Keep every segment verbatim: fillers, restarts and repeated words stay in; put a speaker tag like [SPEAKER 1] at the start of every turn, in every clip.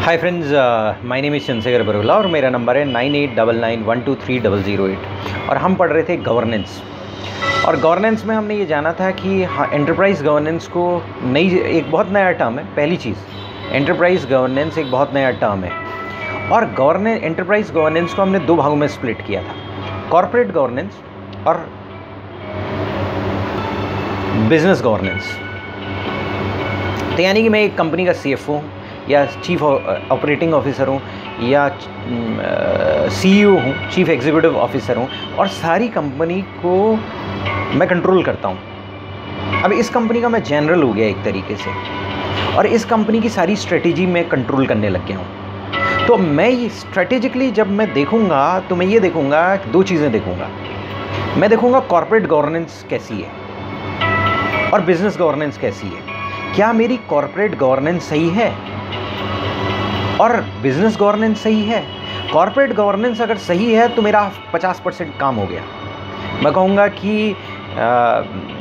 [SPEAKER 1] Hi friends, my name is Chandra और मेरा number है nine eight double nine one two three double zero eight. और हम पढ़ रहे थे गवर्नेंस। और गवर्नेंस में हमने ये जाना था कि हाँ, एंटरप्राइज गवर्नेंस को नई एक बहुत नया टर्म है। पहली चीज़, एंटरप्राइज गवर्नेंस एक बहुत नया टर्म है। और गवर्नेंस एंटरप्राइज गवर्नेंस को हमने दो भागों में स्प्लिट किया था, कॉर्पोरेट गवर्नेंस और बिजनेस गवर्नेंस। तो यानी कि मैं एक कंपनी का सीएफओ हूँ या चीफ ऑपरेटिंग ऑफिसर हूँ या सीईओ हूँ, चीफ एग्जीक्यूटिव ऑफिसर हूँ, और सारी कंपनी को मैं कंट्रोल करता हूँ। अब इस कंपनी का मैं जनरल हो गया एक तरीके से, और इस कंपनी की सारी स्ट्रेटेजी मैं कंट्रोल करने लग गया हूँ। तो मैं ये स्ट्रेटेजिकली जब मैं देखूँगा तो मैं ये देखूँगा, दो चीज़ें देखूँगा। मैं देखूँगा कॉर्पोरेट गवर्नेंस कैसी है और बिजनेस गवर्नेंस कैसी है। क्या मेरी कॉर्पोरेट गवर्नेंस सही है और बिजनेस गवर्नेंस सही है? कॉर्पोरेट गवर्नेंस अगर सही है तो मेरा पचास परसेंट काम हो गया। मैं कहूँगा कि आ,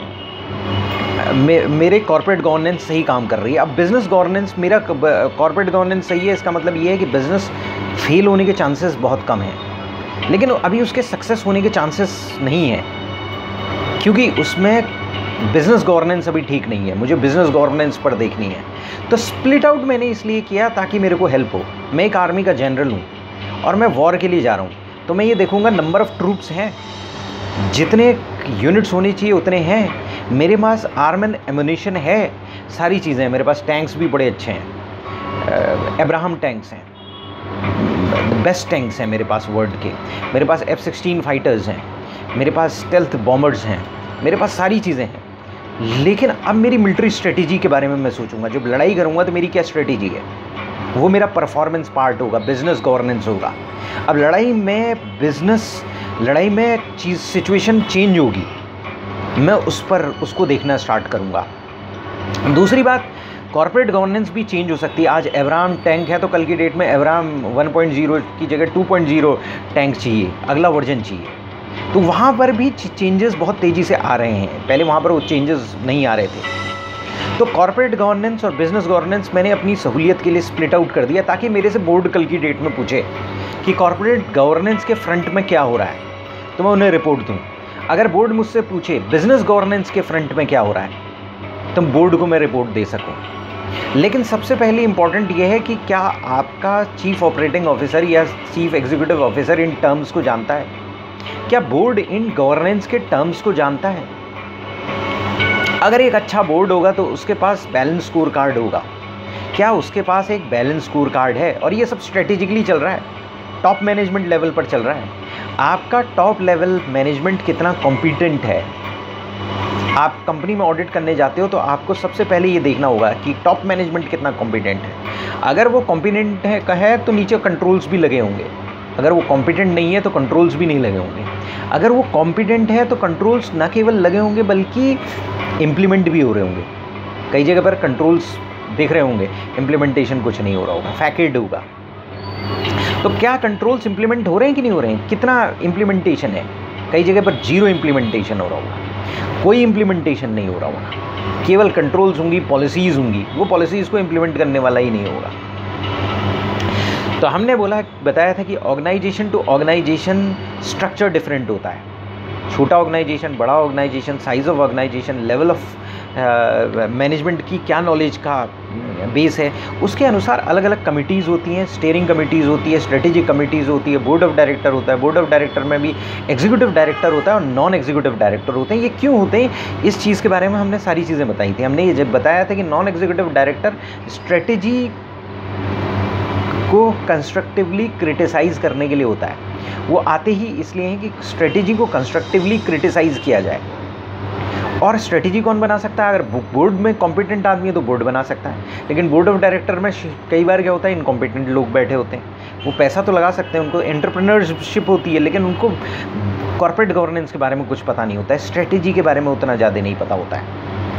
[SPEAKER 1] मे, मेरे कॉर्पोरेट गवर्नेंस सही काम कर रही है। अब बिजनेस गवर्नेंस, मेरा कॉर्पोरेट गवर्नेंस सही है, इसका मतलब ये है कि बिजनेस फेल होने के चांसेस बहुत कम हैं, लेकिन अभी उसके सक्सेस होने के चांसेस नहीं हैं, क्योंकि उसमें बिज़नेस गवर्नेंस अभी ठीक नहीं है। मुझे बिज़नेस गवर्नेंस पर देखनी है। तो स्प्लिट आउट मैंने इसलिए किया ताकि मेरे को हेल्प हो। मैं एक आर्मी का जनरल हूँ और मैं वॉर के लिए जा रहा हूँ, तो मैं ये देखूँगा नंबर ऑफ़ ट्रूप्स हैं, जितने यूनिट्स होने चाहिए उतने हैं, मेरे पास आर्म एंड एमुनिशन है, सारी चीज़ें हैं। मेरे पास टैंक्स भी बड़े अच्छे हैं, एब्राहम टैंक्स हैं, बेस्ट टैंक्स हैं मेरे पास वर्ल्ड के। मेरे पास एफ सिक्सटीन फाइटर्स हैं, मेरे पास स्टेल्थ बॉम्बर्स हैं, मेरे पास सारी चीज़ें हैं। लेकिन अब मेरी मिलिट्री स्ट्रेटेजी के बारे में मैं सोचूंगा। जब लड़ाई करूंगा तो मेरी क्या स्ट्रेटेजी है, वो मेरा परफॉर्मेंस पार्ट होगा, बिजनेस गवर्नेंस होगा। अब लड़ाई में बिजनेस लड़ाई में चीज़ सिचुएशन चेंज होगी, मैं उस पर उसको देखना स्टार्ट करूंगा। दूसरी बात, कॉर्पोरेट गवर्नेंस भी चेंज हो सकती है। आज एब्राहम टैंक है तो कल की डेट में एब्राहम वन पॉइंट ज़ीरो की जगह टू पॉइंट ज़ीरो टैंक चाहिए, अगला वर्जन चाहिए। तो वहाँ पर भी चेंजेस बहुत तेज़ी से आ रहे हैं, पहले वहाँ पर वो चेंजेस नहीं आ रहे थे। तो कॉर्पोरेट गवर्नेंस और बिजनेस गवर्नेंस मैंने अपनी सहूलियत के लिए स्प्लिट आउट कर दिया, ताकि मेरे से बोर्ड कल की डेट में पूछे कि कॉर्पोरेट गवर्नेंस के फ्रंट में क्या हो रहा है, तो मैं उन्हें रिपोर्ट दूँ। अगर बोर्ड मुझसे पूछे बिजनेस गवर्नेंस के फ्रंट में क्या हो रहा है, तो बोर्ड को मैं रिपोर्ट दे सकूँ। लेकिन सबसे पहले इम्पॉर्टेंट ये है कि क्या आपका चीफ ऑपरेटिंग ऑफिसर या चीफ एग्जीक्यूटिव ऑफिसर इन टर्म्स को जानता है? क्या बोर्ड इन गवर्नेंस के टर्म्स को जानता है? अगर एक अच्छा बोर्ड होगा तो उसके पास बैलेंस स्कोर कार्ड होगा। क्या उसके पास एक बैलेंस स्कोर कार्ड है? और ये सब स्ट्रेटेजिकली चल रहा है, टॉप मैनेजमेंट लेवल पर चल रहा है। आपका टॉप लेवल मैनेजमेंट कितना कॉम्पिटेंट है? आप कंपनी में ऑडिट करने जाते हो तो आपको सबसे पहले ये देखना होगा कि टॉप मैनेजमेंट कितना कॉम्पिटेंट है। अगर वो कॉम्पिटेंट है, है तो नीचे कंट्रोल्स भी लगे होंगे। अगर वो कॉम्पिटेंट नहीं है तो कंट्रोल्स भी नहीं लगे होंगे। अगर वो कॉम्पिटेंट है तो कंट्रोल्स न केवल लगे होंगे बल्कि इम्प्लीमेंट भी हो रहे होंगे। कई जगह पर कंट्रोल्स देख रहे होंगे, इम्प्लीमेंटेशन कुछ नहीं हो रहा होगा, फैकेड होगा। तो क्या कंट्रोल्स इम्प्लीमेंट हो रहे हैं कि नहीं हो रहे हैं? कितना इम्प्लीमेंटेशन है? कई जगह पर जीरो इम्प्लीमेंटेशन हो रहा होगा, कोई इम्प्लीमेंटेशन नहीं हो रहा होगा, केवल कंट्रोल्स होंगी, पॉलिसीज़ होंगी, वो पॉलिसीज़ को इम्प्लीमेंट करने वाला ही नहीं होगा। तो हमने बोला बताया था कि organisation to organisation structure different होता है। छोटा ऑर्गेनाइजेशन, बड़ा organisation, size of organisation, level of management की क्या नॉलेज का बेस है, उसके अनुसार अलग अलग कमिटीज़ होती हैं। स्टीयरिंग कमिटीज़ होती है, स्ट्रेटेजिक कमिटीज़ होती है, बोर्ड ऑफ डायरेक्टर होता है। बोर्ड ऑफ डायरेक्टर में भी एग्जीक्यूटिव डायरेक्टर होता है और नॉन एग्जीक्यूटिव डायरेक्टर होते हैं। ये क्यों होते हैं, इस चीज़ के बारे में हमने सारी चीज़ें बताई थी। हमने ये जब बताया था कि नॉन एग्जीक्यूटिव डायरेक्टर स्ट्रेटेजी को कंस्ट्रक्टिवली क्रिटिसाइज़ करने के लिए होता है। वो आते ही इसलिए हैं कि स्ट्रेटेजी को कंस्ट्रक्टिवली क्रिटिसाइज़ किया जाए। और स्ट्रेटेजी कौन बना सकता है? अगर बोर्ड में कॉम्पिटेंट आदमी है तो बोर्ड बना सकता है, लेकिन बोर्ड ऑफ डायरेक्टर में कई बार क्या होता है, इनकॉम्पिटेंट लोग बैठे होते हैं। वो पैसा तो लगा सकते हैं, उनको एंटरप्रेन्योरशिप होती है, लेकिन उनको कॉर्पोरेट गवर्नेंस के बारे में कुछ पता नहीं होता है, स्ट्रेटेजी के बारे में उतना ज़्यादा नहीं पता होता है।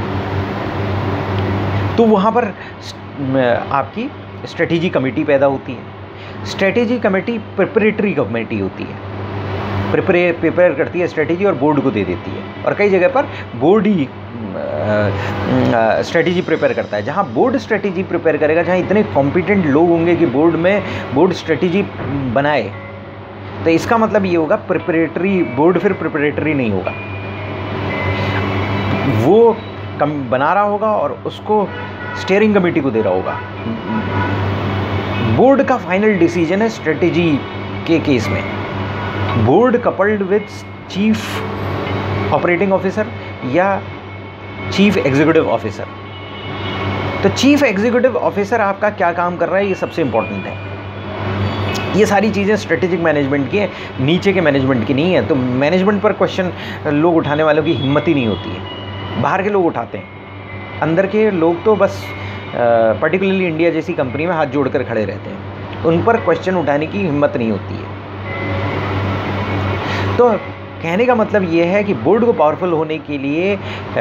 [SPEAKER 1] तो वहाँ पर आपकी स्ट्रेटेजी कमेटी पैदा होती है। स्ट्रेटेजी कमेटी प्रिपरेटरी कमेटी होती है। प्रिपेयर प्रिपेयर करती है स्ट्रेटेजी और बोर्ड को दे देती है, और कई जगह पर बोर्ड ही स्ट्रेटेजी प्रिपेयर करता है। जहाँ बोर्ड स्ट्रेटेजी प्रिपेयर करेगा, जहाँ इतने कॉम्पिटेंट लोग होंगे कि बोर्ड में बोर्ड स्ट्रेटेजी बनाए, तो इसका मतलब ये होगा प्रिपरेटरी बोर्ड फिर प्रिपरेटरी नहीं होगा, वो कम बना रहा होगा और उसको स्टीयरिंग कमेटी को दे रहा होगा। बोर्ड का फाइनल डिसीजन है स्ट्रेटेजी के केस में। Board coupled with chief operating officer या चीफ एग्जीक्यूटिव ऑफिसर। तो चीफ एग्जीक्यूटिव ऑफिसर आपका क्या काम कर रहा है, ये सबसे इंपॉर्टेंट है। ये सारी चीज़ें स्ट्रेटेजिक मैनेजमेंट की है, नीचे के मैनेजमेंट की नहीं है। तो मैनेजमेंट पर क्वेश्चन लोग उठाने वालों की हिम्मत ही नहीं होती है। बाहर के लोग उठाते हैं, अंदर के लोग तो बस पर्टिकुलरली इंडिया जैसी कंपनी में हाथ जोड़कर खड़े रहते हैं, उन पर क्वेश्चन उठाने की हिम्मत नहीं होती है। तो कहने का मतलब ये है कि बोर्ड को पावरफुल होने के लिए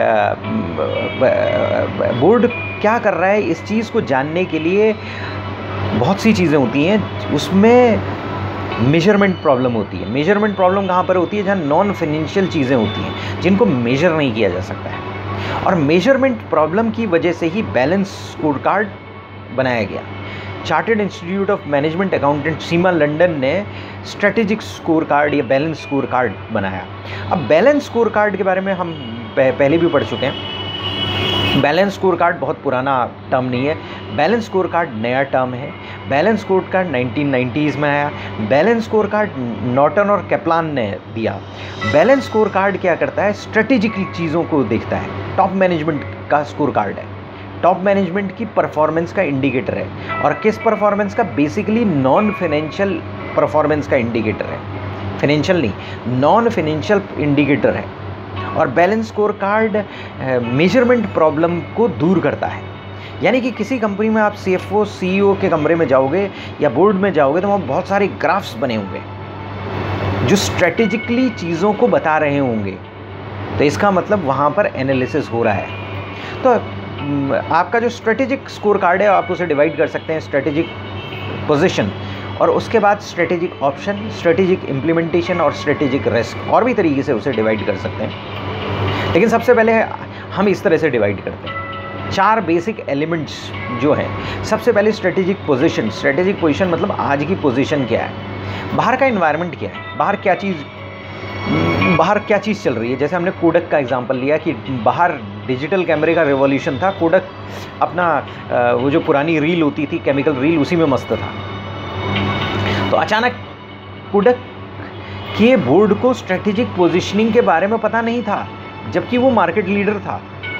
[SPEAKER 1] बोर्ड क्या कर रहा है, इस चीज़ को जानने के लिए बहुत सी चीज़ें होती हैं। उसमें मेजरमेंट प्रॉब्लम होती है। मेजरमेंट प्रॉब्लम कहाँ पर होती है, जहाँ नॉन फाइनेंशियल चीज़ें होती हैं जिनको मेजर नहीं किया जा सकता है, और मेजरमेंट प्रॉब्लम की वजह से ही बैलेंस स्कोर कार्ड बनाया गया। Chartered institute of management accountant CIMA London ने स्ट्रेटेजिक स्कोर कार्ड या बैलेंस स्कोर कार्ड बनाया। अब बैलेंस स्कोर कार्ड के बारे में हम पहले भी पढ़ चुके हैं। बैलेंस स्कोर कार्ड बहुत पुराना टर्म नहीं है, बैलेंस स्कोर कार्ड नया टर्म है। Balance score card nineteen nineties में आया। बैलेंस स्कोर कार्ड नॉर्टन और कैप्लान ने दिया। बैलेंस स्कोर कार्ड क्या करता है, स्ट्रेटेजिक चीज़ों को देखता है। टॉप मैनेजमेंट का स्कोर कार्ड है, टॉप मैनेजमेंट की परफॉर्मेंस का इंडिकेटर है। और किस परफॉर्मेंस का, बेसिकली नॉन फाइनेंशियल परफॉर्मेंस का इंडिकेटर है, फाइनेंशियल नहीं, नॉन फाइनेंशियल इंडिकेटर है। और balance score card measurement problem को दूर करता है। यानी कि किसी कंपनी में आप सीएफओ सीईओ के कमरे में जाओगे या बोर्ड में जाओगे तो वहाँ बहुत सारे ग्राफ्स बने होंगे जो स्ट्रेटेजिकली चीज़ों को बता रहे होंगे। तो इसका मतलब वहाँ पर एनालिसिस हो रहा है। तो आपका जो स्ट्रेटेजिक स्कोर कार्ड है, आप उसे डिवाइड कर सकते हैं स्ट्रेटेजिक पोजीशन, और उसके बाद स्ट्रेटेजिक ऑप्शन, स्ट्रेटेजिक इम्प्लीमेंटेशन और स्ट्रेटेजिक रिस्क, और भी तरीके से उसे डिवाइड कर सकते हैं। लेकिन सबसे पहले हम इस तरह से डिवाइड करते हैं। चार बेसिक एलिमेंट्स जो हैं। सबसे पहले स्ट्रेटेजिक पोजीशन। स्ट्रेटेजिक पोजीशन मतलब आज की पोजीशन क्या है, बाहर का एनवायरनमेंट क्या है, बाहर क्या चीज़ बाहर क्या चीज़ चल रही है। जैसे हमने कोडक का एग्जांपल लिया कि बाहर डिजिटल कैमरे का रिवॉल्यूशन था, कोडक अपना वो जो पुरानी रील होती थी, केमिकल रील, उसी में मस्त था। तो अचानक कोडक के बोर्ड को स्ट्रेटेजिक पोजीशनिंग के बारे में पता नहीं था, जबकि वो मार्केट लीडर था।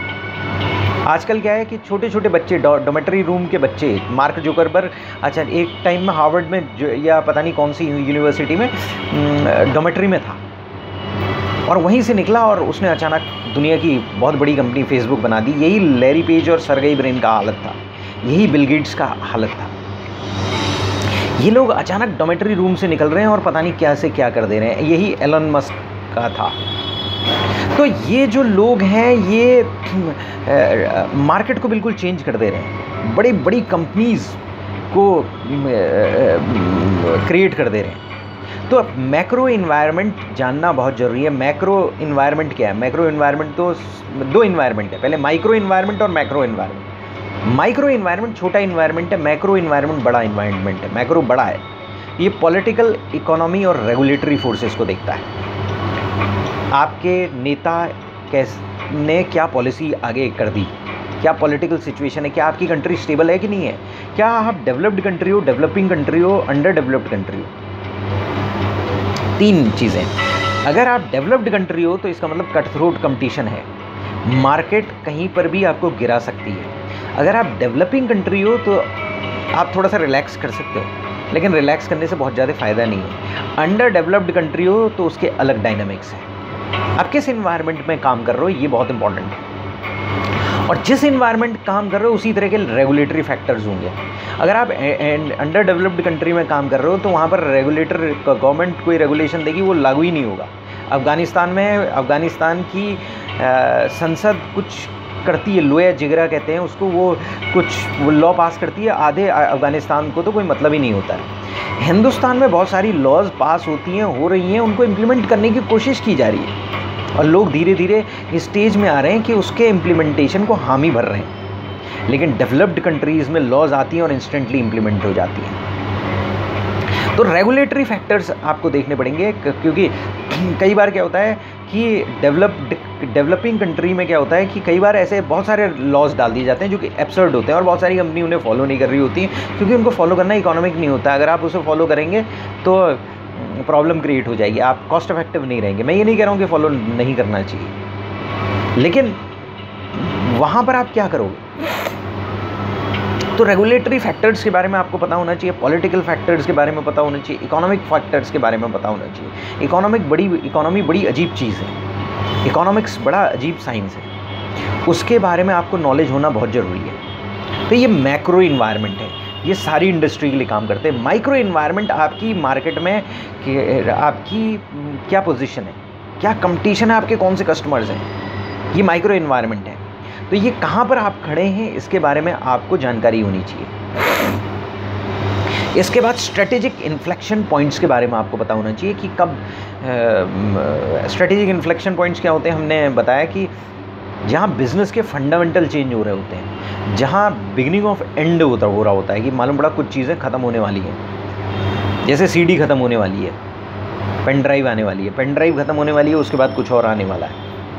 [SPEAKER 1] आजकल क्या है कि छोटे छोटे बच्चे, डॉमेट्री रूम के बच्चे, मार्क जुकरबर्ग अच्छा एक टाइम में हार्वर्ड में जो, या पता नहीं कौन सी यूनिवर्सिटी में डॉमेट्री में था, और वहीं से निकला और उसने अचानक दुनिया की बहुत बड़ी कंपनी फेसबुक बना दी। यही लैरी पेज और सर्गेई ब्रिन का हालत था, यही बिल गेट्स का हालत था। ये लोग अचानक डॉमेट्री रूम से निकल रहे हैं और पता नहीं क्या से क्या कर दे रहे हैं। यही एलन मस्क का था। तो ये जो लोग हैं ये मार्केट को बिल्कुल चेंज कर दे रहे हैं, बड़ी बड़ी कंपनीज़ को क्रिएट कर दे रहे हैं। तो अब मैक्रो इन्वायरमेंट जानना बहुत ज़रूरी है। मैक्रो इन्वायरमेंट क्या है? मैक्रो इन्वायरमेंट तो दो इन्वायरमेंट है, पहले माइक्रो इन्वायरमेंट और मैक्रो इन्वायरमेंट। माइक्रो इन्वायरमेंट छोटा इन्वायरमेंट है, मैक्रो इन्वायरमेंट बड़ा इन्वायरमेंट है। मैक्रो बड़ा है, ये पॉलिटिकल, इकोनॉमी और रेगुलेटरी फोर्सेस को देखता है। आपके नेता कैस ने क्या पॉलिसी आगे कर दी, क्या पॉलिटिकल सिचुएशन है, क्या आपकी कंट्री स्टेबल है कि नहीं है, क्या आप डेवलप्ड कंट्री हो, डेवलपिंग कंट्री हो, अंडर डेवलप्ड कंट्री हो। तीन चीज़ें। अगर आप डेवलप्ड कंट्री हो तो इसका मतलब कट थ्रोट कंपटीशन है, मार्केट कहीं पर भी आपको गिरा सकती है। अगर आप डेवलपिंग कंट्री हो तो आप थोड़ा सा रिलैक्स कर सकते हो, लेकिन रिलैक्स करने से बहुत ज़्यादा फ़ायदा नहीं है। अंडर डेवलप्ड कंट्री हो तो उसके अलग डायनामिक्स हैं। आप किस इन्वायरमेंट में काम कर रहे हो, ये बहुत इंपॉर्टेंट है। और जिस इन्वायरमेंट काम कर रहे हो उसी तरह के रेगुलेटरी फैक्टर्स होंगे। अगर आप अंडर डेवलप्ड कंट्री में काम कर रहे हो तो वहाँ पर रेगुलेटर, गवर्नमेंट कोई रेगुलेशन देगी वो लागू ही नहीं होगा। अफ़गानिस्तान में अफ़गानिस्तान की आ, संसद कुछ करती है, लोया जिगरा कहते हैं उसको, वो कुछ लॉ पास करती है, आधे अफ़गानिस्तान को तो कोई मतलब ही नहीं होता है। हिंदुस्तान में बहुत सारी लॉज पास होती हैं, हो रही हैं, उनको इम्प्लीमेंट करने की कोशिश की जा रही है और लोग धीरे धीरे इस स्टेज में आ रहे हैं कि उसके इम्प्लीमेंटेशन को हामी भर रहे हैं। लेकिन डेवलप्ड कंट्रीज़ में लॉज आती हैं और इंस्टेंटली इम्प्लीमेंट हो जाती हैं। तो रेगुलेटरी फैक्टर्स आपको देखने पड़ेंगे, क्योंकि कई बार क्या होता है कि डेवलप्ड डेवलपिंग कंट्री में क्या होता है कि कई बार ऐसे बहुत सारे लॉज डाल दिए जाते हैं जो कि एब्सर्ड होते हैं और बहुत सारी कंपनी उन्हें फॉलो नहीं कर रही होती क्योंकि उनको फॉलो करना इकोनॉमिक नहीं होता। अगर आप उसे फॉलो करेंगे तो प्रॉब्लम क्रिएट हो जाएगी, आप कॉस्ट इफेक्टिव नहीं रहेंगे। मैं ये नहीं कह रहा हूँ कि फॉलो नहीं करना चाहिए, लेकिन वहाँ पर आप क्या करोगे? तो रेगुलेटरी फैक्टर्स के बारे में आपको पता होना चाहिए, पॉलिटिकल फैक्टर्स के बारे में पता होना चाहिए, इकोनॉमिक फैक्टर्स के बारे में पता होना चाहिए। इकोनॉमिक बड़ी इकोनॉमी बड़ी अजीब चीज़ है, इकोनॉमिक्स बड़ा अजीब साइंस है, उसके बारे में आपको नॉलेज होना बहुत ज़रूरी है। तो ये मैक्रो इन्वायरमेंट है, ये सारी इंडस्ट्री के लिए काम करते हैं। माइक्रो इन्वायरमेंट आपकी मार्केट में आपकी क्या पोजीशन है, क्या कंपटीशन है, आपके कौन से कस्टमर्स हैं, ये माइक्रो इन्वायरमेंट है। तो ये कहाँ पर आप खड़े हैं इसके बारे में आपको जानकारी होनी चाहिए। इसके बाद स्ट्रेटेजिक इन्फ्लेक्शन पॉइंट्स के बारे में आपको पता होना चाहिए कि कब स्ट्रेटेजिक इन्फ्लेक्शन पॉइंट्स क्या होते हैं। हमने बताया कि जहाँ बिजनेस के फंडामेंटल चेंज हो रहे होते हैं, जहाँ बिगिनिंग ऑफ एंड होता हो रहा होता है कि मालूम पड़ा कुछ चीज़ें ख़त्म होने वाली हैं, जैसे सीडी ख़त्म होने वाली है, पेन ड्राइव आने वाली है, पेन ड्राइव ख़त्म होने वाली है, उसके बाद कुछ और आने वाला है।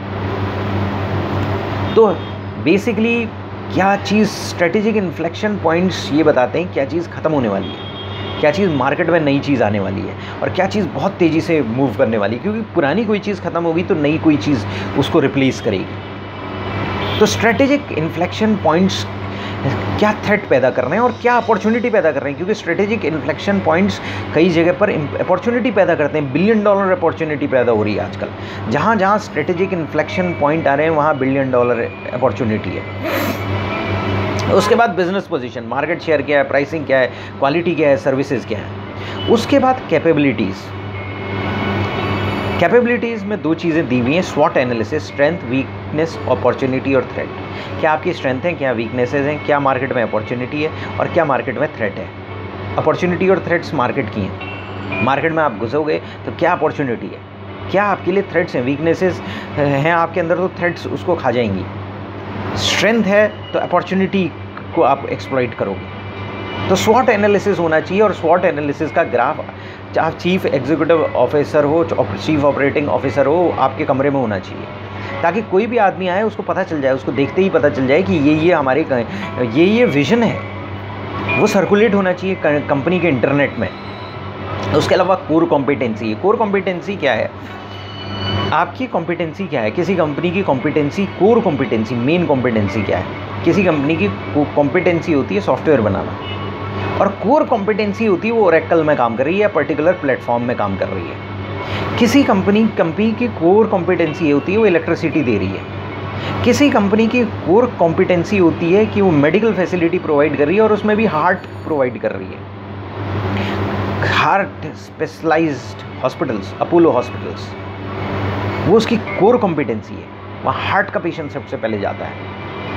[SPEAKER 1] तो बेसिकली क्या चीज़ स्ट्रेटेजिक इन्फ्लेक्शन पॉइंट्स ये बताते हैं क्या चीज़ ख़त्म होने वाली है, क्या चीज़ मार्केट में नई चीज़ आने वाली है और क्या चीज़ बहुत तेज़ी से मूव करने वाली है, क्योंकि पुरानी कोई चीज़ ख़त्म होगी तो नई कोई चीज़ उसको रिप्लेस करेगी। तो स्ट्रेटेजिक इन्फ्लेक्शन पॉइंट्स क्या थ्रेट पैदा कर रहे हैं और क्या अपॉर्चुनिटी पैदा कर रहे हैं, क्योंकि स्ट्रेटेजिक इन्फ्लेक्शन पॉइंट्स कई जगह पर अपॉर्चुनिटी पैदा करते हैं। बिलियन डॉलर अपॉर्चुनिटी पैदा हो रही है आजकल, जहाँ जहाँ स्ट्रेटेजिक इन्फ्लेक्शन पॉइंट आ रहे हैं वहाँ बिलियन डॉलर अपॉर्चुनिटी है। उसके बाद बिजनेस पोजीशन, मार्केट शेयर क्या है, प्राइसिंग क्या है, क्वालिटी क्या है, सर्विसेज क्या है। उसके बाद कैपेबिलिटीज़, कैपेबिलिटीज़ में दो चीज़ें दी हुई हैं, स्वॉट एनालिसिस, स्ट्रेंथ, वीकनेस, अपॉर्चुनिटी और थ्रेट। क्या आपकी स्ट्रेंथ है, क्या वीकनेसेस हैं, क्या मार्केट में अपॉर्चुनिटी है और क्या मार्केट में थ्रेट है। अपॉर्चुनिटी और थ्रेट्स मार्केट की हैं, मार्केट में आप घुसोगे तो क्या अपॉर्चुनिटी है, क्या आपके लिए थ्रेट्स हैं, वीकनेसेस हैं आपके अंदर तो थ्रेट्स उसको खा जाएंगी। स्ट्रेंथ है तो अपॉर्चुनिटी को आप एक्सप्लॉइट करोगे। तो स्वॉट एनालिसिस होना चाहिए और स्वॉट एनालिसिस का ग्राफ आप चीफ एग्जीक्यूटिव ऑफिसर हो, चीफ ऑपरेटिंग ऑफिसर हो, आपके कमरे में होना चाहिए, ताकि कोई भी आदमी आए उसको पता चल जाए, उसको देखते ही पता चल जाए कि ये ये हमारे ये ये विजन है। वो सर्कुलेट होना चाहिए कंपनी के इंटरनेट में। उसके अलावा कोर कॉम्पिटेंसी है। कोर कॉम्पिटेंसी क्या है, आपकी कॉम्पिटेंसी क्या है, किसी कंपनी की competency, core competency, main competency क्या है। किसी कंपनी की कॉम्पिटेंसी होती है सॉफ्टवेयर बनाना और कोर कॉम्पिटेंसी होती है वो ओरेकल में काम कर रही है या पर्टिकुलर प्लेटफॉर्म में काम कर रही है। किसी कंपनी कंपनी की कोर कॉम्पिटेंसी होती है वो इलेक्ट्रिसिटी दे रही है। किसी कंपनी की कोर कॉम्पिटेंसी होती है कि वो मेडिकल फैसिलिटी प्रोवाइड कर रही है और उसमें भी हार्ट प्रोवाइड कर रही है। Heart specialised hospitals, Apollo hospitals, वो उसकी कोर कॉम्पिटेंसी है। वहाँ हार्ट का पेशेंट सबसे पहले जाता है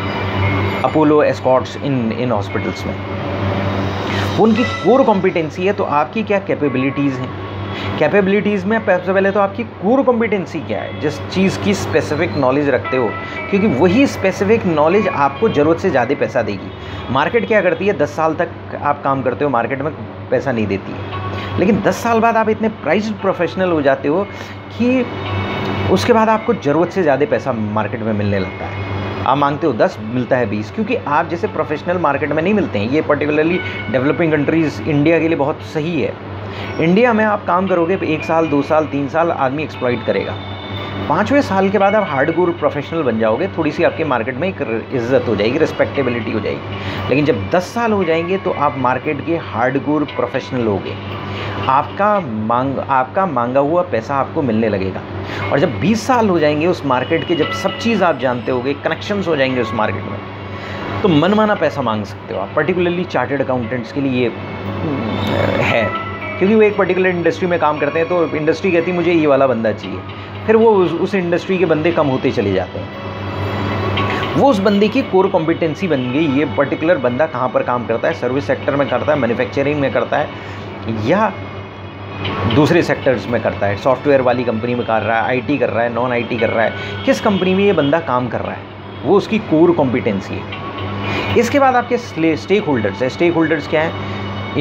[SPEAKER 1] अपोलो एस्कॉर्ट्स इन इन हॉस्पिटल्स में, वो उनकी कोर कॉम्पिटेंसी है। तो आपकी क्या कैपेबिलिटीज़ हैं, कैपेबिलिटीज़ में सबसे पहले तो आपकी कोर कॉम्पिटेंसी क्या है, जिस चीज़ की स्पेसिफिक नॉलेज रखते हो, क्योंकि वही स्पेसिफिक नॉलेज आपको ज़रूरत से ज़्यादा पैसा देगी। मार्केट क्या करती है, दस साल तक आप काम करते हो, मार्केट में पैसा नहीं देती है, लेकिन दस साल बाद आप इतने प्राइस्ड प्रोफेशनल हो जाते हो कि उसके बाद आपको ज़रूरत से ज़्यादा पैसा मार्केट में मिलने लगता है। आप मांगते हो दस, मिलता है बीस, क्योंकि आप जैसे प्रोफेशनल मार्केट में नहीं मिलते हैं। ये पर्टिकुलरली डेवलपिंग कंट्रीज़, इंडिया के लिए बहुत सही है। इंडिया में आप काम करोगे एक साल, दो साल, तीन साल, आदमी एक्सप्लॉइट करेगा। पाँचवें साल के बाद आप हार्डकोर प्रोफेशनल बन जाओगे, थोड़ी सी आपके मार्केट में एक इज्जत हो जाएगी, रिस्पेक्टेबिलिटी हो जाएगी। लेकिन जब दस साल हो जाएंगे तो आप मार्केट के हार्डकोर प्रोफेशनल होगे, आपका मांग आपका मांगा हुआ पैसा आपको मिलने लगेगा। और जब बीस साल हो जाएंगे उस मार्केट के, जब सब चीज़ आप जानते होगे, कनेक्शंस हो जाएंगे उस मार्केट में, तो मनमाना पैसा मांग सकते हो आप। पर्टिकुलरली चार्टर्ड अकाउंटेंट्स के लिए ये है, क्योंकि वो एक पर्टिकुलर इंडस्ट्री में काम करते हैं, तो इंडस्ट्री कहती है मुझे ये वाला बंदा चाहिए, फिर वो उस, उस इंडस्ट्री के बंदे कम होते चले जाते हैं। वो उस बंदे की कोर कॉम्पिटेंसी बन गई, ये पर्टिकुलर बंदा कहाँ पर काम करता है, सर्विस सेक्टर में करता है, मैन्युफैक्चरिंग में करता है या दूसरे सेक्टर्स में करता है, सॉफ्टवेयर वाली कंपनी में कर रहा है, आईटी कर रहा है, नॉन आईटी कर रहा है, किस कंपनी में ये बंदा काम कर रहा है, वो उसकी कोर कॉम्पिटेंसी है। इसके बाद आपके स्टेक होल्डर्स है। स्टेक होल्डर्स क्या है?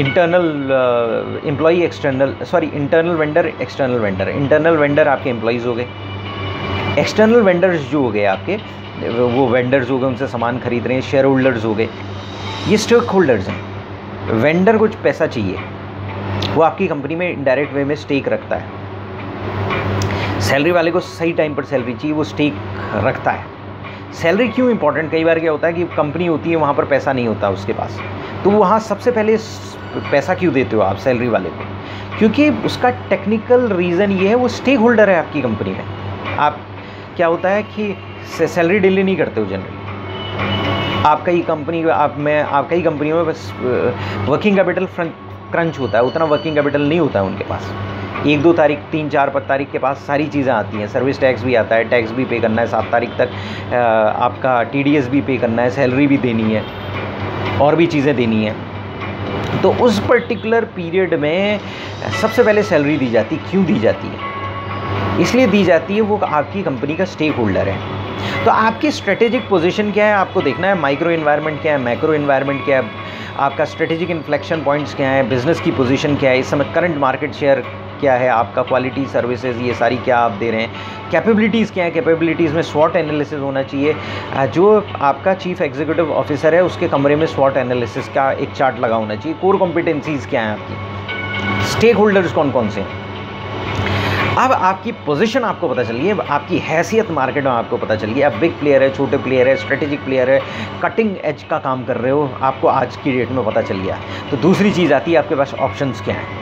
[SPEAKER 1] Internal employee, external sorry internal vendor, external vendor. Internal vendor आपके एम्प्लॉइज़ हो गए, एक्सटर्नल वेंडर्स जो हो गए आपके, वो वेंडर्स हो गए, उनसे सामान खरीद रहे हैं, शेयर होल्डर्स हो गए, ये स्टेक होल्डर्स हैं। वेंडर कुछ पैसा चाहिए, वो आपकी कंपनी में इनडायरेक्ट वे में स्टेक रखता है। सैलरी वाले को सही टाइम पर सैलरी चाहिए, वो स्टेक रखता है। सैलरी क्यों इंपॉर्टेंट? कई बार क्या होता है कि कंपनी होती है, वहाँ पर पैसा नहीं होता उसके पास, तो वहाँ सबसे पहले पैसा क्यों देते हो आप सैलरी वाले को? क्योंकि उसका टेक्निकल रीज़न ये है, वो स्टेक होल्डर है आपकी कंपनी में। आप क्या होता है कि सैलरी डिले नहीं करते हो जनरली, आपका ही कंपनी आप में आपका ही कंपनियों में बस वर्किंग कैपिटल क्रंच होता है, उतना वर्किंग कैपिटल नहीं होता है उनके पास। एक दो तारीख, तीन चार तारीख के पास सारी चीज़ें आती हैं, सर्विस टैक्स भी आता है, टैक्स भी पे करना है, सात तारीख तक आपका टीडीएस भी पे करना है, सैलरी भी देनी है, और भी चीज़ें देनी है। तो उस पर्टिकुलर पीरियड में सबसे पहले सैलरी दी जाती। क्यों दी जाती है? इसलिए दी जाती है, वो आपकी कंपनी का स्टेक होल्डर है। तो आपकी स्ट्रेटेजिक पोजीशन क्या है, आपको देखना है। माइक्रो एनवायरनमेंट क्या है, मैक्रो एनवायरनमेंट क्या है, आपका स्ट्रेटेजिक इन्फ्लेक्शन पॉइंट्स क्या है, बिजनेस की पोजीशन क्या है, इस समय करंट मार्केट शेयर क्या है आपका, क्वालिटी सर्विसेज ये सारी क्या आप दे रहे हैं, कैपेबिलिटीज़ क्या है, कैपेबिलिटीज़ में स्वॉट एनालिसिस होना चाहिए। जो आपका चीफ एग्जीक्यूटिव ऑफिसर है उसके कमरे में स्वॉट एनालिसिस का एक चार्ट लगा होना चाहिए। कोर कॉम्पिटेंसीज़ क्या हैं आपकी, स्टेक होल्डर्स कौन कौन से हैं। अब आपकी पोजीशन आपको पता चल गई, आपकी हैसियत मार्केट में आपको पता चल गई, आप बिग प्लेयर है, छोटे प्लेयर है, स्ट्रेटेजिक प्लेयर है, कटिंग एज का काम कर रहे हो, आपको आज की डेट में पता चल गया। तो दूसरी चीज़ आती है, आपके पास ऑप्शंस क्या हैं,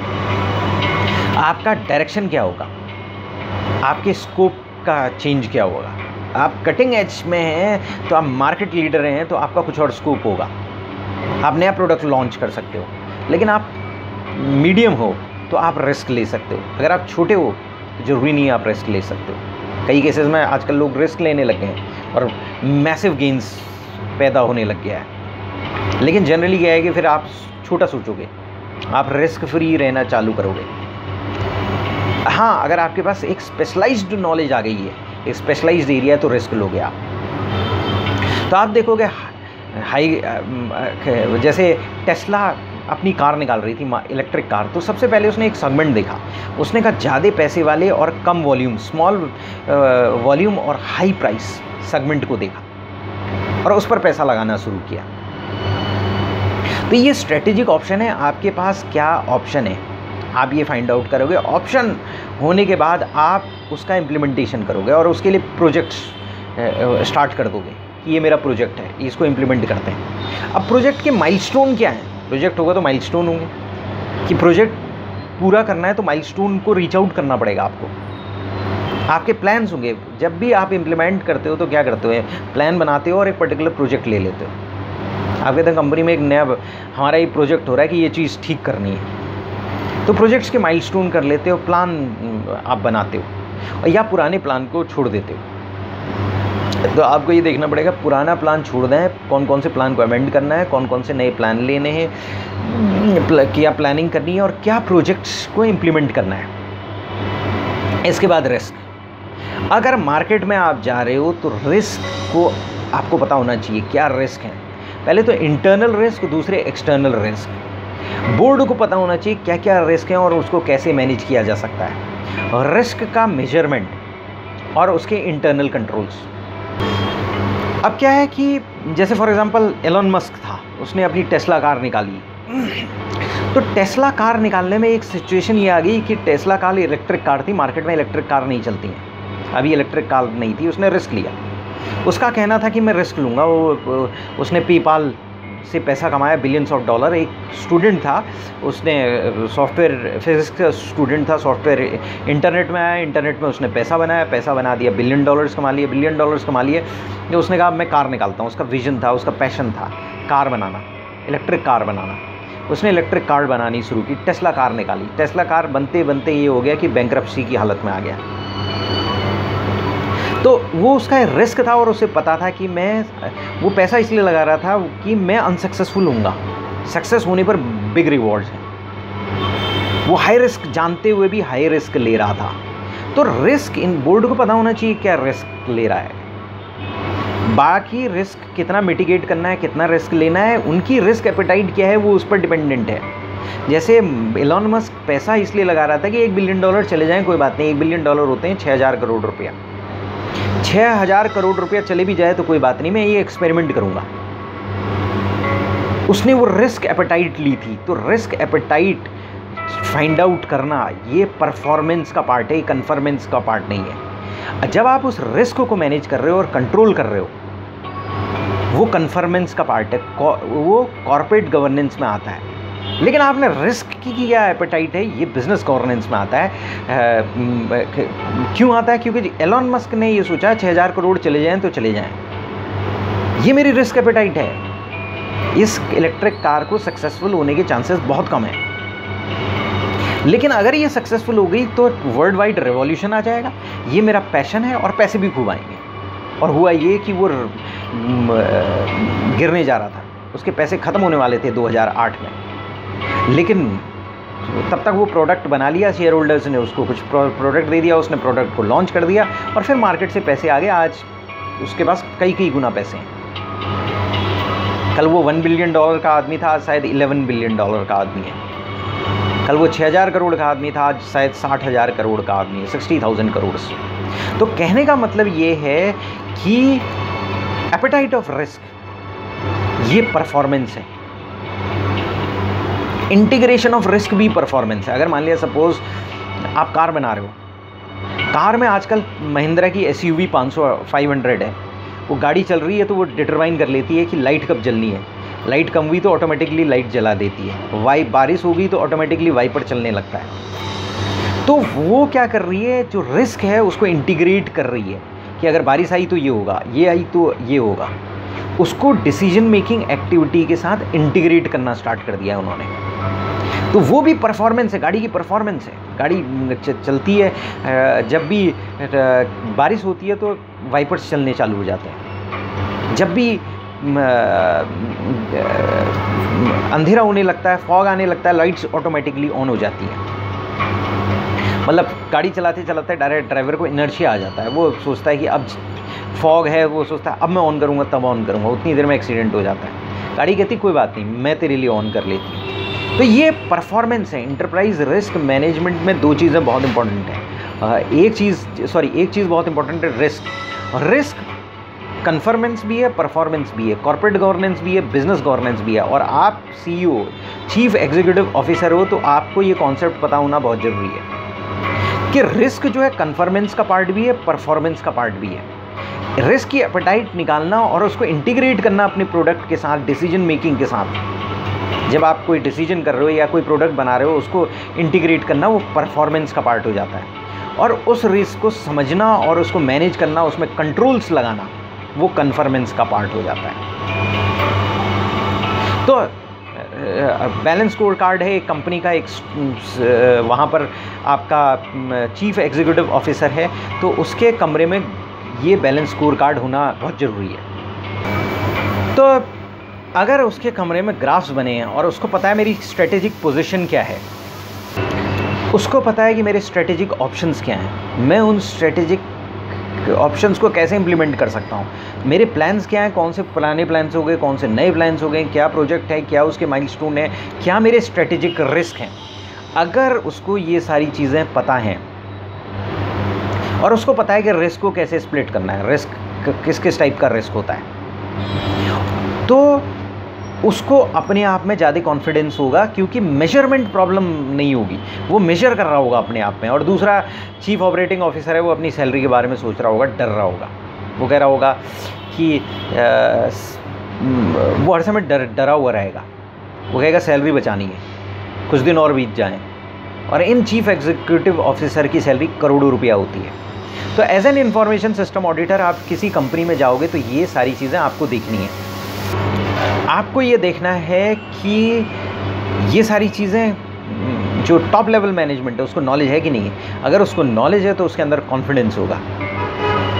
[SPEAKER 1] आपका डायरेक्शन क्या होगा, आपके स्कोप का चेंज क्या होगा। आप कटिंग एज में हैं तो आप मार्केट लीडर हैं, तो आपका कुछ और स्कोप होगा, आप नया प्रोडक्ट लॉन्च कर सकते हो। लेकिन आप मीडियम हो तो आप रिस्क ले सकते हो, अगर आप छोटे हो तो ज़रूरी नहीं है आप रिस्क ले सकते हो। कई केसेस में आजकल लोग रिस्क लेने लग गए हैं और मैसिव गेंस पैदा होने लग गया है। लेकिन जनरली क्या है कि फिर आप छोटा सोचोगे, आप रिस्क फ्री रहना चालू करोगे। हाँ, अगर आपके पास एक स्पेशलाइज्ड नॉलेज आ गई है, एक स्पेशलाइज्ड एरिया है, तो रिस्क लोगे आप। तो आप देखोगे हाई, जैसे टेस्ला अपनी कार निकाल रही थी, इलेक्ट्रिक कार, तो सबसे पहले उसने एक सेगमेंट देखा, उसने कहा ज़्यादा पैसे वाले और कम वॉल्यूम, स्मॉल वॉल्यूम और हाई प्राइस सेगमेंट को देखा और उस पर पैसा लगाना शुरू किया। तो ये स्ट्रेटेजिक ऑप्शन है, आपके पास क्या ऑप्शन है आप ये फाइंड आउट करोगे। ऑप्शन होने के बाद आप उसका इम्प्लीमेंटेशन करोगे और उसके लिए प्रोजेक्ट्स स्टार्ट कर दोगे कि ये मेरा प्रोजेक्ट है, इसको इम्प्लीमेंट करते हैं। अब प्रोजेक्ट के माइलस्टोन क्या हैं? प्रोजेक्ट होगा तो माइलस्टोन होंगे कि प्रोजेक्ट पूरा करना है, तो माइलस्टोन को रीच आउट करना पड़ेगा आपको। आपके प्लान्स होंगे, जब भी आप इम्प्लीमेंट करते हो तो क्या करते हो, प्लान बनाते हो और एक पर्टिकुलर प्रोजेक्ट ले लेते हो। आप कहते हैं कंपनी में एक नया हमारा ये प्रोजेक्ट हो रहा है कि ये चीज़ ठीक करनी है, तो प्रोजेक्ट्स के माइलस्टोन कर लेते हो, प्लान आप बनाते हो और या पुराने प्लान को छोड़ देते हो। तो आपको ये देखना पड़ेगा पुराना प्लान छोड़ दें, कौन कौन से प्लान को अमेंड करना है, कौन कौन से नए प्लान लेने हैं, क्या प्लानिंग करनी है और क्या प्रोजेक्ट्स को इम्प्लीमेंट करना है। इसके बाद रिस्क, अगर मार्केट में आप जा रहे हो तो रिस्क को आपको पता होना चाहिए क्या रिस्क है। पहले तो इंटरनल रिस्क, दूसरे एक्सटर्नल रिस्क। बोर्ड को पता होना चाहिए क्या क्या रिस्क हैं और उसको कैसे मैनेज किया जा सकता है। और रिस्क का मेजरमेंट और उसके इंटरनल कंट्रोल्स। अब क्या है कि जैसे फॉर एग्जांपल एलोन मस्क था, उसने अपनी टेस्ला कार निकाली। तो टेस्ला कार निकालने में एक सिचुएशन ये आ गई कि टेस्ला कार इलेक्ट्रिक कार थी, मार्केट में इलेक्ट्रिक कार नहीं चलती हैं, अभी इलेक्ट्रिक कार नहीं थी, उसने रिस्क लिया। उसका कहना था कि मैं रिस्क लूँगा। वो उसने पेपाल से पैसा कमाया, बिलियंस ऑफ डॉलर। एक स्टूडेंट था, उसने सॉफ्टवेयर फिजिक्स का स्टूडेंट था, सॉफ्टवेयर इंटरनेट में आया, इंटरनेट में उसने पैसा बनाया, पैसा बना दिया, बिलियन डॉलर्स कमा लिए, बिलियन डॉलर्स कमा लिए। तो उसने कहा मैं कार निकालता हूँ। उसका विजन था, उसका पैशन था कार बनाना, इलेक्ट्रिक कार बनाना। उसने इलेक्ट्रिक कार बनानी शुरू की, टेस्ला कार निकाली। टेस्ला कार बनते बनते ये हो गया कि बैंक्रप्सी की हालत में आ गया। तो वो उसका रिस्क था और उसे पता था कि मैं वो पैसा इसलिए लगा रहा था कि मैं अनसक्सेसफुल हूँगा, सक्सेस होने पर बिग रिवॉर्ड्स हैं। वो हाई रिस्क जानते हुए भी हाई रिस्क ले रहा था। तो रिस्क, इन बोर्ड को पता होना चाहिए क्या रिस्क ले रहा है, बाकी रिस्क कितना मिटिगेट करना है, कितना रिस्क लेना है, उनकी रिस्क एपेटाइट क्या है वो उस पर डिपेंडेंट है। जैसे एलॉन मस्क पैसा इसलिए लगा रहा था कि एक बिलियन डॉलर चले जाएं कोई बात नहीं, एक बिलियन डॉलर होते हैं छः हज़ार करोड़ रुपया, छः हज़ार करोड़ रुपया चले भी जाए तो कोई बात नहीं, मैं ये एक्सपेरिमेंट करूँगा। उसने वो रिस्क एपेटाइट ली थी। तो रिस्क एपेटाइट फाइंड आउट करना ये परफॉर्मेंस का पार्ट है, कन्फर्मेंस का पार्ट नहीं है। जब आप उस रिस्क को मैनेज कर रहे हो और कंट्रोल कर रहे हो, वो कन्फर्मेंस का पार्ट है, वो कॉर्पोरेट गवर्नेंस में आता है। लेकिन आपने रिस्क की क्या एपेटाइट है, ये बिजनेस गवर्नेंस में आता है। आ, क्यों आता है? क्योंकि एलॉन मस्क ने ये सोचा छः हज़ार करोड़ चले जाएं तो चले जाएं, ये मेरी रिस्क एपेटाइट है। इस इलेक्ट्रिक कार को सक्सेसफुल होने के चांसेस बहुत कम हैं, लेकिन अगर ये सक्सेसफुल हो गई तो वर्ल्ड वाइड रेवोल्यूशन आ जाएगा। ये मेरा पैशन है और पैसे भी खूब आएंगे। और हुआ ये कि वो गिरने जा रहा था, उसके पैसे ख़त्म होने वाले थे दो हज़ार आठ में, लेकिन तब तक वो प्रोडक्ट बना लिया, शेयर होल्डर्स ने उसको कुछ प्रोडक्ट दे दिया, उसने प्रोडक्ट को लॉन्च कर दिया और फिर मार्केट से पैसे आ गए। आज उसके पास कई कई गुना पैसे हैं। कल वो वन बिलियन डॉलर का आदमी था, आज शायद इलेवन बिलियन डॉलर का आदमी है। कल वो छः हज़ार करोड़ का आदमी था, आज शायद साठ हज़ार करोड़ का आदमी है, सिक्सटी थाउजेंड करोड़। तो कहने का मतलब ये है कि एपेटाइट ऑफ रिस्क ये परफॉर्मेंस है, इंटीग्रेशन ऑफ रिस्क भी परफॉर्मेंस है। अगर मान लिया सपोज आप कार बना रहे हो, कार में आजकल महिंद्रा की एस यू वी पाँच सौ फाइव हंड्रेड है, वो गाड़ी चल रही है तो वो डिटरमाइन कर लेती है कि लाइट कब जलनी है। लाइट कम हुई तो ऑटोमेटिकली लाइट जला देती है, वाई बारिश हो गई तो ऑटोमेटिकली वाइपर चलने लगता है। तो वो क्या कर रही है, जो रिस्क है उसको इंटीग्रेट कर रही है कि अगर बारिश आई तो ये होगा, ये आई तो ये होगा। उसको डिसीजन मेकिंग एक्टिविटी के साथ इंटीग्रेट करना स्टार्ट कर दिया है उन्होंने। तो वो भी परफॉर्मेंस है, गाड़ी की परफॉर्मेंस है। गाड़ी चलती है, जब भी बारिश होती है तो वाइपर्स चलने चालू हो जाते हैं, जब भी अंधेरा होने लगता है, फॉग आने लगता है, लाइट्स ऑटोमेटिकली ऑन हो जाती है। मतलब गाड़ी चलाते चलाते डायरेक्ट ड्राइवर को इनर्शिया आ जाता है, वो सोचता है कि अब फॉग है, वो सोचता है अब मैं ऑन करूँगा तब ऑन करूँगा, उतनी देर में एक्सीडेंट हो जाता है। गाड़ी कहती कोई बात नहीं, मैं तेरे लिए ऑन कर लेती हूँ। तो ये परफॉर्मेंस है। इंटरप्राइज रिस्क मैनेजमेंट में दो चीज़ें बहुत इंपॉर्टेंट हैं। एक चीज़ सॉरी एक चीज़ बहुत इंपॉर्टेंट है, रिस्क। रिस्क कन्फर्मेंस भी है, परफॉर्मेंस भी है, कॉर्पोरेट गवर्नेंस भी है, बिजनेस गवर्नेंस भी है। और आप सीईओ, चीफ एग्जीक्यूटिव ऑफिसर हो तो आपको ये कॉन्सेप्ट पता होना बहुत ज़रूरी है कि रिस्क जो है कन्फर्मेंस का पार्ट भी है, परफॉर्मेंस का पार्ट भी है। रिस्क की एपेटाइट निकालना और उसको इंटीग्रेट करना अपने प्रोडक्ट के साथ, डिसीजन मेकिंग के साथ। जब आप कोई डिसीजन कर रहे हो या कोई प्रोडक्ट बना रहे हो, उसको इंटीग्रेट करना वो परफॉर्मेंस का पार्ट हो जाता है। और उस रिस्क को समझना और उसको मैनेज करना, उसमें कंट्रोल्स लगाना, वो कन्फर्मेंस का पार्ट हो जाता है। तो बैलेंस स्कोर कार्ड है एक कंपनी का, एक वहाँ पर आपका चीफ एग्जीक्यूटिव ऑफिसर है, तो उसके कमरे में ये बैलेंस स्कोर कार्ड होना बहुत ज़रूरी है। तो अगर उसके कमरे में ग्राफ्स बने हैं और उसको पता है मेरी स्ट्रेटेजिक पोजीशन क्या है, उसको पता है कि मेरे स्ट्रेटेजिक ऑप्शंस क्या हैं, मैं उन स्ट्रेटेजिक ऑप्शंस को कैसे इंप्लीमेंट कर सकता हूँ, मेरे प्लान्स क्या हैं, कौन से पुराने प्लान्स हो गए, कौन से नए प्लान्स हो गए, क्या प्रोजेक्ट है, क्या उसके माइलस्टोन है, क्या मेरे स्ट्रेटेजिक रिस्क हैं। अगर उसको ये सारी चीज़ें पता हैं और उसको पता है कि रिस्क को कैसे स्प्लिट करना है, रिस्क किस किस टाइप का रिस्क होता है, तो उसको अपने आप में ज़्यादा कॉन्फिडेंस होगा, क्योंकि मेजरमेंट प्रॉब्लम नहीं होगी, वो मेजर कर रहा होगा अपने आप में। और दूसरा, चीफ ऑपरेटिंग ऑफिसर है, वो अपनी सैलरी के बारे में सोच रहा होगा, डर रहा होगा, वो कह रहा होगा कि आ, वो हर समय डर डरा हुआ रहेगा, वो कहेगा सैलरी बचानी है, कुछ दिन और बीत जाएं। और इन चीफ एग्जीक्यूटिव ऑफिसर की सैलरी करोड़ों रुपया होती है। तो as an information system auditor आप किसी कंपनी में जाओगे तो ये सारी चीज़ें आपको देखनी है। आपको ये देखना है कि ये सारी चीज़ें जो टॉप लेवल मैनेजमेंट है उसको नॉलेज है कि नहीं है। अगर उसको नॉलेज है तो उसके अंदर कॉन्फिडेंस होगा,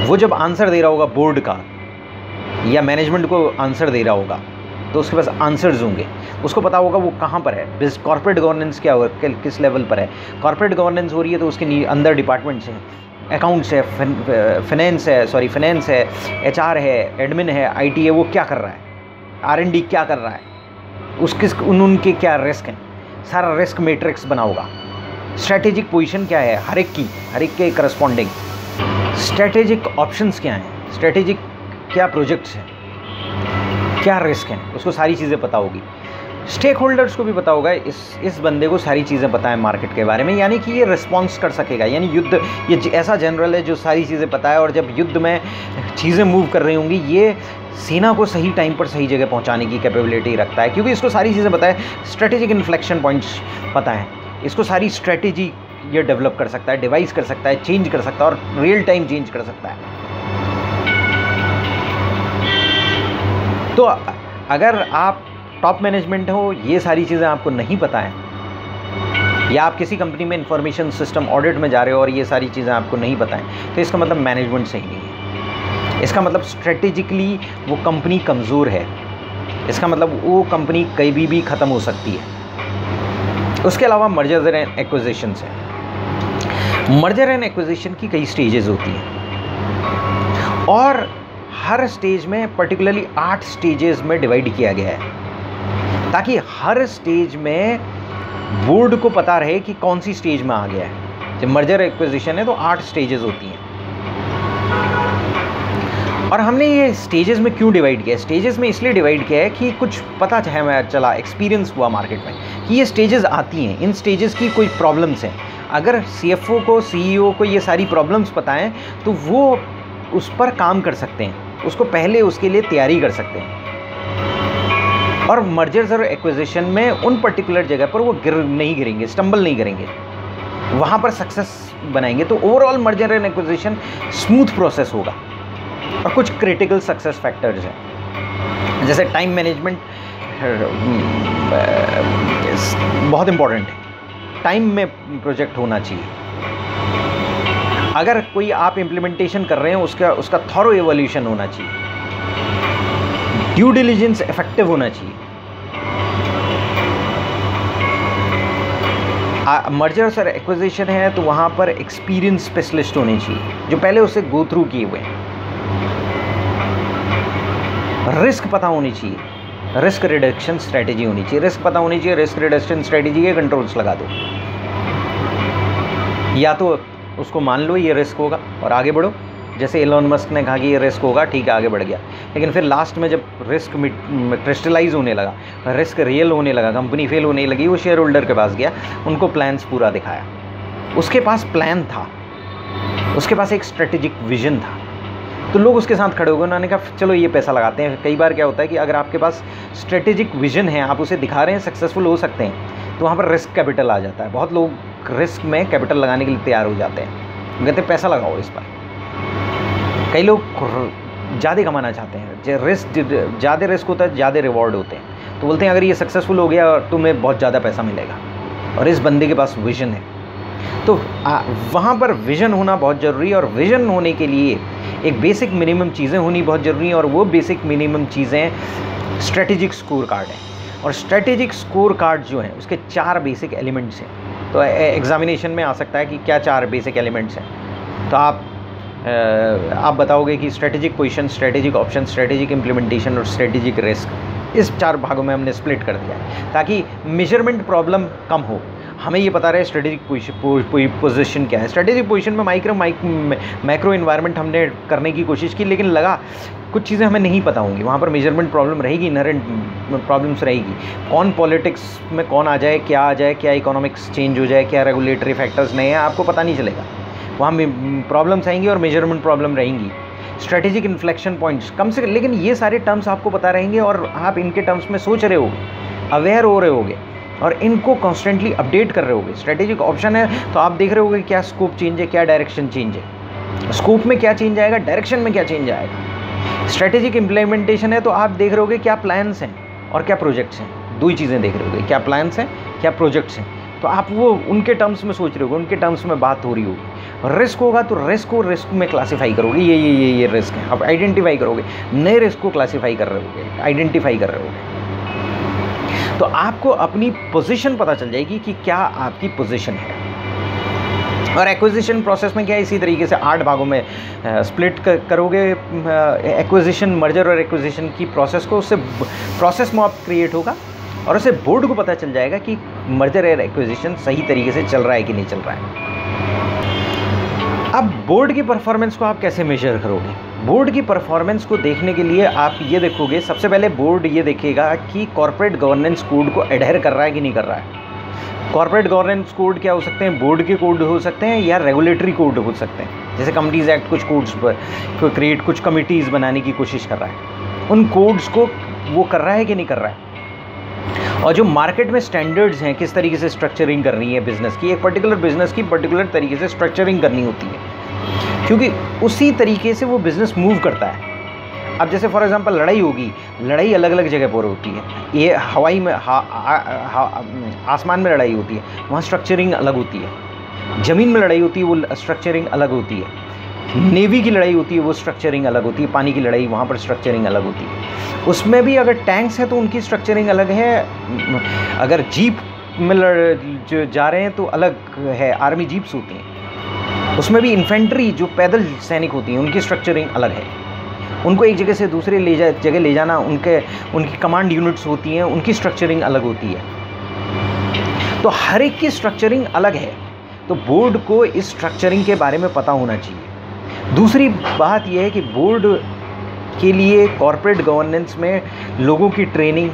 [SPEAKER 1] वो जब आंसर दे रहा होगा बोर्ड का या मैनेजमेंट को आंसर दे रहा होगा, तो उसके पास आंसर्स होंगे, उसको पता होगा वो कहाँ पर है, बिज कॉर्पोरेट गवर्नेंस क्या हो, किस लेवल पर है। कॉर्पोरेट गवर्नेंस हो रही है तो उसके अंदर डिपार्टमेंट्स हैं, अकाउंट्स है, फाइनेंस है, सॉरी फाइनेंस है, एचआर है, एडमिन है, आईटी है, वो क्या कर रहा है, आर एंड डी क्या कर रहा है, उसके उन उनके क्या रिस्क हैं, सारा रिस्क मैट्रिक्स बना होगा। स्ट्रैटेजिक पोजीशन क्या है हर एक की, हर एक के करस्पॉन्डिंग, स्ट्रैटेजिक ऑप्शंस क्या हैं, स्ट्रैटेजिक क्या प्रोजेक्ट्स हैं, क्या रिस्क हैं, उसको सारी चीज़ें पता होगी। स्टेक होल्डर्स को भी पता होगा, इस इस बंदे को सारी चीज़ें पता है मार्केट के बारे में, यानी कि ये रिस्पॉन्स कर सकेगा। यानी युद्ध ये ऐसा जनरल है जो सारी चीज़ें पता है, और जब युद्ध में चीज़ें मूव कर रही होंगी ये सेना को सही टाइम पर सही जगह पहुंचाने की कैपेबिलिटी रखता है, क्योंकि इसको सारी चीज़ें पता है, स्ट्रेटेजिक इन्फ्लेक्शन पॉइंट्स पता है, इसको सारी स्ट्रेटेजी ये डेवलप कर सकता है, डिवाइस कर सकता है, चेंज कर सकता है और रियल टाइम चेंज कर सकता है। तो अगर आप टॉप मैनेजमेंट हो, ये सारी चीज़ें आपको नहीं पता है, या आप किसी कंपनी में इंफॉर्मेशन सिस्टम ऑडिट में जा रहे हो और ये सारी चीज़ें आपको नहीं पता है, तो इसका मतलब मैनेजमेंट सही नहीं है, इसका मतलब स्ट्रेटेजिकली वो कंपनी कमज़ोर है, इसका मतलब वो कंपनी कभी भी ख़त्म हो सकती है। उसके अलावा मर्जर एंड एक्विजिशंस है। मर्जर एंड एक्विजिशन की कई स्टेजेस होती हैं और हर स्टेज में पर्टिकुलरली आठ स्टेजेस में डिवाइड किया गया है, ताकि हर स्टेज में बोर्ड को पता रहे कि कौन सी स्टेज में आ गया है। जब मर्जर एक्विजिशन है तो आठ स्टेजेस होती हैं, और हमने ये स्टेजेस में क्यों डिवाइड किया है? स्टेजेस में इसलिए डिवाइड किया है कि कुछ पता हमें चला, एक्सपीरियंस हुआ मार्केट में कि ये स्टेजेस आती हैं, इन स्टेजेस की कोई प्रॉब्लम्स हैं। अगर सीएफओ को, सीईओ को ये सारी प्रॉब्लम्स पता हैं तो वो उस पर काम कर सकते हैं, उसको पहले उसके लिए तैयारी कर सकते हैं, और मर्जर्स और एक्विजिशन में उन पर्टिकुलर जगह पर वो गिर नहीं गिरेंगे, स्टम्बल नहीं करेंगे, वहाँ पर सक्सेस बनाएंगे। तो overall merger and acquisition smooth process होगा। और कुछ क्रिटिकल सक्सेस फैक्टर्स हैं, जैसे टाइम मैनेजमेंट बहुत इंपॉर्टेंट है, टाइम में प्रोजेक्ट होना चाहिए। अगर कोई आप इम्प्लीमेंटेशन कर रहे हैं उसका उसका थॉरो एवोल्यूशन होना चाहिए, ड्यू डिलिजेंस इफेक्टिव होना चाहिए। मर्जर्स और एक्विजिशन है तो वहाँ पर एक्सपीरियंस स्पेशलिस्ट होने चाहिए जो पहले उसे गो थ्रू किए हुए हैं। रिस्क पता होनी चाहिए, रिस्क रिडक्शन स्ट्रेटेजी होनी चाहिए, रिस्क पता होनी चाहिए, रिस्क रिडक्शन स्ट्रेटेजी के कंट्रोल्स लगा दो, या तो उसको मान लो ये रिस्क होगा और आगे बढ़ो, जैसे एलोन मस्क ने कहा कि ये रिस्क होगा, ठीक है आगे बढ़ गया, लेकिन फिर लास्ट में जब रिस्क क्रिस्टलाइज होने लगा, रिस्क रियल होने लगा, कंपनी फेल होने लगी, वो शेयर होल्डर के पास गया, उनको प्लान्स पूरा दिखाया, उसके पास प्लान था, उसके पास एक स्ट्रेटेजिक विजन था, तो लोग उसके साथ खड़े हो गए, उन्होंने कहा चलो ये पैसा लगाते हैं। कई बार क्या होता है कि अगर आपके पास स्ट्रेटेजिक विजन है, आप उसे दिखा रहे हैं, सक्सेसफुल हो सकते हैं, तो वहाँ पर रिस्क कैपिटल आ जाता है। बहुत लोग रिस्क में कैपिटल लगाने के लिए तैयार हो जाते हैं, कहते हैं पैसा लगाओ इस पर। कई लोग ज़्यादा कमाना चाहते हैं, रिस्क ज़्यादा रिस्क होता है, ज़्यादा रिवॉर्ड होते हैं, तो बोलते हैं अगर ये सक्सेसफुल हो गया तुम्हें बहुत ज़्यादा पैसा मिलेगा, और इस बंदे के पास विजन है। तो आ, वहाँ पर विजन होना बहुत ज़रूरी है, और विजन होने के लिए एक बेसिक मिनिमम चीज़ें होनी बहुत ज़रूरी हैं, और वो बेसिक मिनिमम चीज़ें स्ट्रेटेजिक स्कोर कार्ड है। और स्ट्रेटेजिक स्कोर कार्ड जो हैं उसके चार बेसिक एलिमेंट्स हैं। तो एग्जामिनेशन में आ सकता है कि क्या चार बेसिक एलिमेंट्स हैं, तो आप आप बताओगे कि strategic position, strategic option, strategic implementation और स्ट्रेटेजिक रिस्क, इस चार भागों में हमने स्प्लिट कर दिया है ताकि मेजरमेंट प्रॉब्लम कम हो। हमें ये पता रहे स्ट्रेटेजिक पोजीशन क्या है। स्ट्रेटेजिक पोजीशन में माइक्रो मैक्रो इन्वायरमेंट हमने करने की कोशिश की, लेकिन लगा कुछ चीज़ें हमें नहीं पता होंगी, वहाँ पर मेजरमेंट प्रॉब्लम रहेगी, इनहेरेंट प्रॉब्लम्स रहेगी। कौन पॉलिटिक्स में कौन आ जाए, क्या आ जाए, क्या इकोनॉमिक्स चेंज हो जाए, क्या रेगुलेटरी फैक्टर्स नए हैं, आपको पता नहीं चलेगा। वहाँ प्रॉब्लम्स आएंगी और मेजरमेंट प्रॉब्लम रहेंगी। स्ट्रेटेजिक इन्फ्लेक्शन पॉइंट्स कम से, लेकिन ये सारे टर्म्स आपको पता रहेंगे और आप इनके टर्म्स में सोच रहे होगे, अवेयर हो रहे होगे और इनको कॉन्स्टेंटली अपडेट कर रहे होगे। स्ट्रेटेजिक ऑप्शन है तो आप देख रहे होगे क्या स्कोप चेंज है, क्या डायरेक्शन चेंज है, स्कोप में क्या चेंज आएगा, डायरेक्शन में क्या चेंज आएगा। स्ट्रेटेजिक इम्प्लीमेंटेशन है तो आप देख रहे होगे क्या प्लान्स हैं और क्या प्रोजेक्ट्स हैं, दो ही चीज़ें देख रहे होगे, क्या प्लान्स हैं क्या प्रोजेक्ट्स हैं, तो आप वो उनके टर्म्स में सोच रहे होगे, उनके टर्म्स में बात हो रही होगी। रिस्क होगा तो रिस्क को रिस्क में क्लासीफाई करोगे, ये ये ये ये रिस्क है, आप आइडेंटिफाई करोगे, नए रिस्क को क्लासीफाई कर रहे होगे, आइडेंटिफाई कर रहे होगे, तो आपको अपनी पोजीशन पता चल जाएगी कि क्या आपकी पोजीशन है। और एक्विजिशन प्रोसेस में क्या है, इसी तरीके से आठ भागों में स्प्लिट करोगे एक्विजिशन, मर्जर और एक्विजिशन की प्रोसेस को, उससे प्रोसेस मॉप क्रिएट होगा और उससे बोर्ड को पता चल जाएगा कि मर्जर और एक्विजिशन सही तरीके से चल रहा है कि नहीं चल रहा है। अब बोर्ड की परफॉर्मेंस को आप कैसे मेजर करोगे? बोर्ड की परफॉर्मेंस को देखने के लिए आप ये देखोगे, सबसे पहले बोर्ड ये देखेगा कि कॉर्पोरेट गवर्नेंस कोड को एडहेर कर रहा है कि नहीं कर रहा है। कॉर्पोरेट गवर्नेंस कोड क्या हो सकते हैं? बोर्ड के कोड हो सकते हैं या रेगुलेटरी कोड हो सकते हैं। जैसे कंपनीज एक्ट कुछ कोड्स पर क्रिएट, कुछ कमिटीज़ बनाने की कोशिश कर रहा है, उन कोड्स को वो कर रहा है कि नहीं कर रहा है। और जो मार्केट में स्टैंडर्ड्स हैं, किस तरीके से स्ट्रक्चरिंग करनी है बिज़नेस की, एक पर्टिकुलर बिज़नेस की पर्टिकुलर तरीके से स्ट्रक्चरिंग करनी होती है, क्योंकि उसी तरीके से वो बिज़नेस मूव करता है। अब जैसे फॉर एग्जांपल लड़ाई होगी, लड़ाई अलग अलग जगह पर होती है, ये हवाई में हा, हा, हा, आसमान में लड़ाई होती है, वहाँ स्ट्रक्चरिंग अलग होती है। ज़मीन में लड़ाई होती है, वो स्ट्रक्चरिंग अलग होती है। नेवी की लड़ाई होती है, वो स्ट्रक्चरिंग अलग होती है। पानी की लड़ाई, वहाँ पर स्ट्रक्चरिंग अलग होती है। उसमें भी अगर टैंक्स हैं तो उनकी स्ट्रक्चरिंग अलग है, अगर जीप में जो जा रहे हैं तो अलग है, आर्मी जीप्स होती हैं। उसमें भी इन्फेंट्री जो पैदल सैनिक होती हैं, उनकी स्ट्रक्चरिंग अलग है। उनको एक जगह से दूसरे ले जा जगह ले जाना, उनके उनकी कमांड यूनिट्स होती हैं, उनकी स्ट्रक्चरिंग अलग होती है। तो हर एक की स्ट्रक्चरिंग अलग है, तो बोर्ड को इस स्ट्रक्चरिंग के बारे में पता होना चाहिए। दूसरी बात यह है कि बोर्ड के लिए कॉर्पोरेट गवर्नेंस में लोगों की ट्रेनिंग,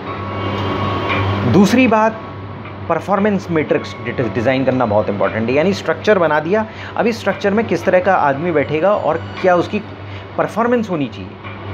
[SPEAKER 1] दूसरी बात परफॉर्मेंस मैट्रिक्स डिज़ाइन करना बहुत इंपॉर्टेंट है। यानी स्ट्रक्चर बना दिया, अब इस स्ट्रक्चर में किस तरह का आदमी बैठेगा और क्या उसकी परफॉर्मेंस होनी चाहिए,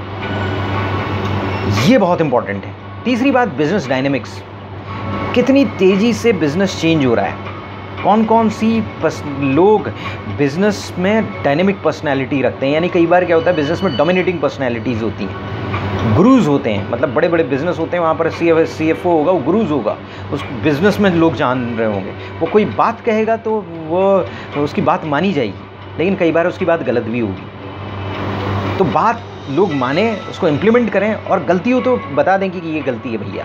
[SPEAKER 1] ये बहुत इंपॉर्टेंट है। तीसरी बात बिजनेस डायनेमिक्स, कितनी तेज़ी से बिजनेस चेंज हो रहा है, कौन कौन सी लोग बिजनेस में डायनेमिक पर्सनैलिटी रखते हैं। यानी कई बार क्या होता है, बिजनेस में डोमिनेटिंग पर्सनैलिटीज़ होती हैं, गुरुज होते हैं, मतलब बड़े बड़े बिजनेस होते हैं, वहाँ पर C F C F O होगा, वो गुरुज होगा, उस बिजनेस में लोग जान रहे होंगे, वो कोई बात कहेगा तो वो उसकी बात मानी जाएगी, लेकिन कई बार उसकी बात गलत भी होगी। तो बात लोग माने, उसको इम्प्लीमेंट करें, और गलती हो तो बता दें कि ये गलती है भैया।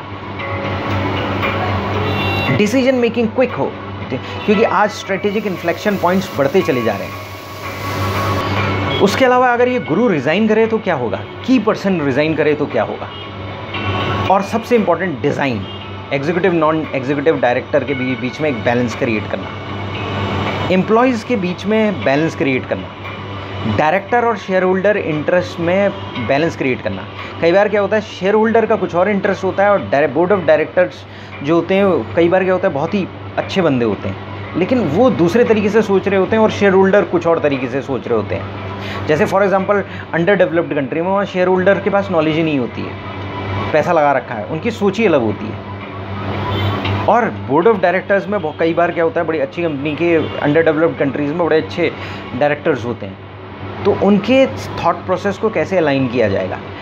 [SPEAKER 1] डिसीजन मेकिंग क्विक हो, क्योंकि आज स्ट्रेटेजिक इन्फ्लेक्शन पॉइंट्स बढ़ते चले जा रहे हैं। उसके अलावा अगर ये गुरु रिज़ाइन करे तो क्या होगा, की पर्सन रिज़ाइन करे तो क्या होगा। और सबसे important design, executive non executive director के बीच में एक बैलेंस क्रिएट करना, एम्प्लॉयज़ के बीच में बैलेंस क्रिएट करना, डायरेक्टर और शेयर होल्डर इंटरेस्ट में बैलेंस क्रिएट करना। कई बार क्या होता है, शेयर होल्डर का कुछ और इंटरेस्ट होता है, और बोर्ड ऑफ डायरेक्टर्स जो होते हैं कई बार क्या होता है, बहुत ही अच्छे बंदे होते हैं, लेकिन वो दूसरे तरीके से सोच रहे होते हैं और शेयर होल्डर कुछ और तरीके से सोच रहे होते हैं। जैसे for example underdeveloped country में वहाँ शेयर होल्डर के पास नॉलेज ही नहीं होती है, पैसा लगा रखा है, उनकी सोच ही अलग होती है। और बोर्ड ऑफ डायरेक्टर्स में कई बार क्या होता है, बड़ी अच्छी कंपनी के अंडर डेवलप्ड कंट्रीज़ में बड़े अच्छे डायरेक्टर्स होते हैं, तो उनके थॉट प्रोसेस को कैसे अलाइन किया जाएगा।